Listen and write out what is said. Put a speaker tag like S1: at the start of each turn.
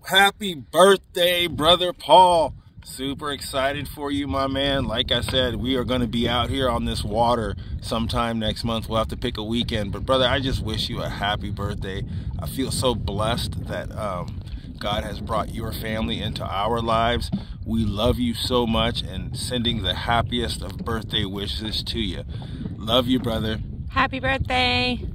S1: Happy birthday, brother Paul. Super excited for you, my man. Like I said, we are going to be out here on this water sometime next month. We'll have to pick a weekend. But brother, I just wish you a happy birthday. I feel so blessed that God has brought your family into our lives. We love you so much and sending the happiest of birthday wishes to you. Love you, brother.
S2: Happy birthday.